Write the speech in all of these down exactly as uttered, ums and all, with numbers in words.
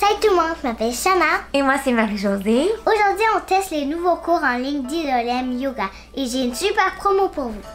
Salut tout le monde, je m'appelle Shana. Et moi c'est Marie-Josée. Aujourd'hui on teste les nouveaux cours en ligne d'Idolem Yoga et j'ai une super promo pour vous.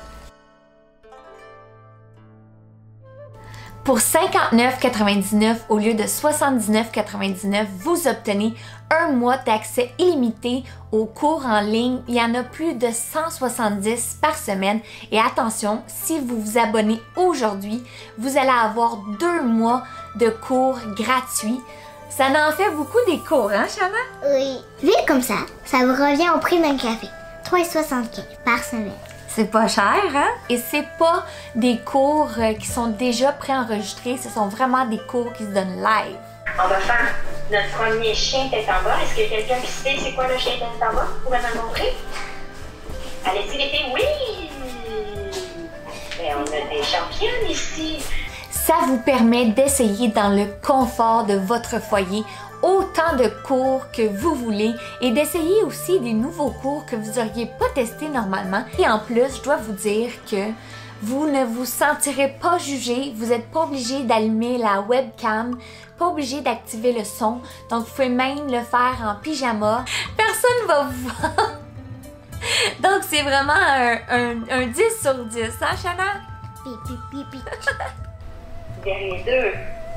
Pour cinquante-neuf quatre-vingt-dix-neuf au lieu de soixante-dix-neuf quatre-vingt-dix-neuf, vous obtenez un mois d'accès illimité aux cours en ligne. Il y en a plus de cent soixante-dix par semaine. Et attention, si vous vous abonnez aujourd'hui, vous allez avoir deux mois de cours gratuits. Ça en fait beaucoup des cours, hein, Shana? Oui. Vu comme ça, ça vous revient au prix d'un café. trois virgule soixante-quinze par semaine. C'est pas cher, hein? Et c'est pas des cours qui sont déjà préenregistrés, ce sont vraiment des cours qui se donnent live. On va faire notre premier chien tête en bas. Est-ce que quelqu'un qui sait c'est quoi le chien tête en bas? Vous pouvez me le montrer? Allez-y les filles, oui! Ben, on a des championnes ici. Ça vous permet d'essayer dans le confort de votre foyer autant de cours que vous voulez et d'essayer aussi des nouveaux cours que vous n'auriez pas testés normalement. Et en plus, je dois vous dire que vous ne vous sentirez pas jugé, vous n'êtes pas obligé d'allumer la webcam, pas obligé d'activer le son, donc vous pouvez même le faire en pyjama. Personne va vous voir. Donc c'est vraiment un, un, un dix sur dix, hein Shana? Pi, pi, pi, pi. Derrière deux.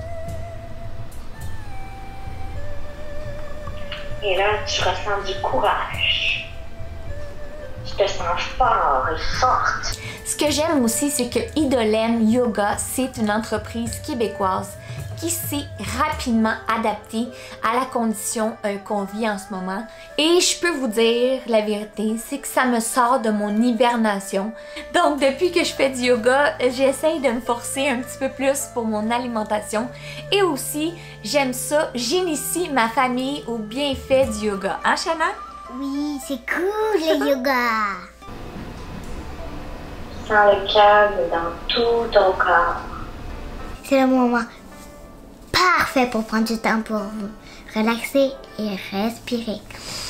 Et là, tu ressens du courage. Tu te sens fort et forte. Ce que j'aime aussi, c'est que Idolem Yoga, c'est une entreprise québécoise qui s'est rapidement adaptée à la condition euh, qu'on vit en ce moment. Et je peux vous dire la vérité, c'est que ça me sort de mon hibernation. Donc depuis que je fais du yoga, j'essaye de me forcer un petit peu plus pour mon alimentation. Et aussi, j'aime ça, j'initie ma famille aux bienfaits du yoga. Hein, Shana? Oui, c'est cool le yoga. Sens le calme dans tout ton corps. C'est le moment parfait pour prendre du temps pour vous relaxer et respirer.